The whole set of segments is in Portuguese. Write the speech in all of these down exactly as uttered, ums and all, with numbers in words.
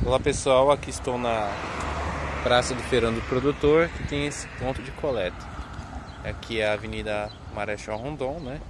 Olá pessoal, aqui estou na Praça do Feirão do Produtor, que tem esse ponto de coleta. Aqui é a Avenida Marechal Rondon, né?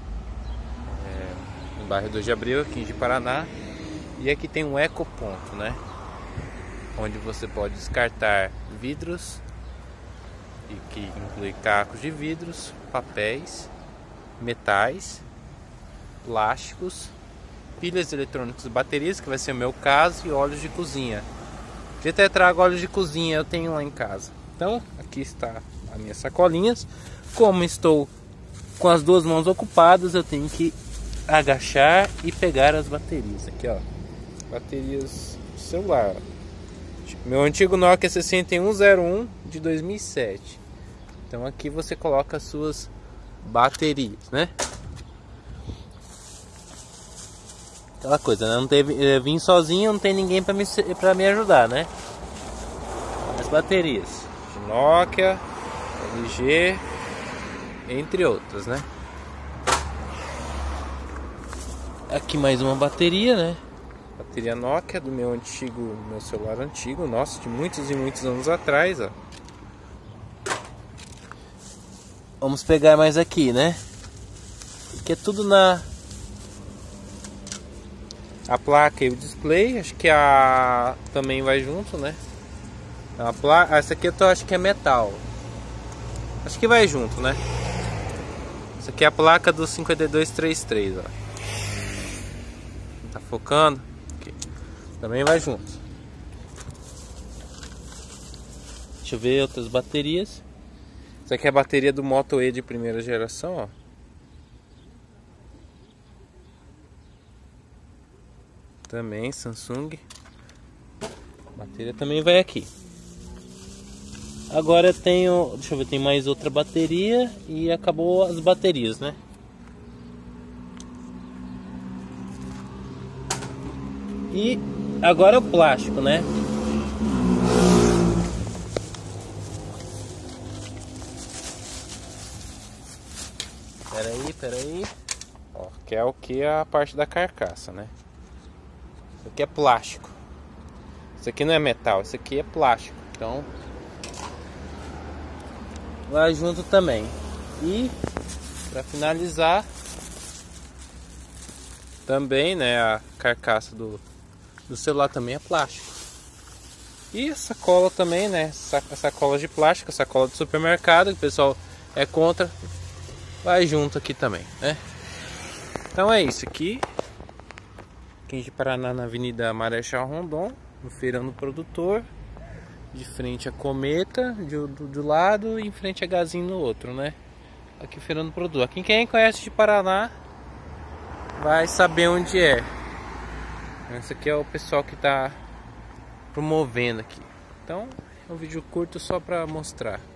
É, no bairro dois de Abril, aqui em Ji-Paraná. E aqui tem um ecoponto, né? Onde você pode descartar vidros, e que inclui cacos de vidros, papéis, metais, plásticos, pilhas eletrônicas, baterias, que vai ser o meu caso, e óleos de cozinha. Eu até trago óleos de cozinha, eu tenho lá em casa. Então, aqui está as minhas sacolinhas. Como estou com as duas mãos ocupadas, eu tenho que agachar e pegar as baterias. Aqui, ó, baterias do celular. Meu antigo Nokia sessenta e um zero um de dois mil e sete. Então aqui você coloca as suas baterias, né? Aquela coisa, né? Não teve, eu vim sozinho, não tem ninguém para me, pra me ajudar, né? As baterias de Nokia, L G, entre outras, né? Aqui mais uma bateria, né? Bateria Nokia do meu antigo, meu celular antigo, nossa, de muitos e muitos anos atrás, ó. Vamos pegar mais aqui, né? Que é tudo na a placa e o display, acho que a também vai junto, né? A placa, essa aqui eu tô, acho que é metal. Acho que vai junto, né? Essa aqui é a placa do cinquenta e dois trinta e três, ó. Tá focando? Aqui. Também vai junto. Deixa eu ver outras baterias. Essa aqui é a bateria do Moto E de primeira geração, ó. Também Samsung. A bateria também vai aqui. Agora eu tenho, deixa eu ver, tem mais outra bateria e acabou as baterias, né? E agora o plástico, né? Pera aí, pera aí. Ó, que é o que é a parte da carcaça, né? Isso aqui é plástico. Isso aqui não é metal, isso aqui é plástico. Então vai junto também. E para finalizar, também, né, a carcaça do, do celular também é plástico. E a sacola também, né? A sacola de plástico, a sacola do supermercado, que o pessoal é contra, vai junto aqui também, né? Então é isso aqui. Aqui em Ji-Paraná, na Avenida Marechal Rondon, no Feirão do Produtor. De frente a Cometa, de, do, do lado, e em frente a Gazinho no outro, né? Aqui Feirão do Produtor. Aqui quem conhece Ji-Paraná vai saber onde é. Esse aqui é o pessoal que está promovendo aqui. Então é um vídeo curto só para mostrar.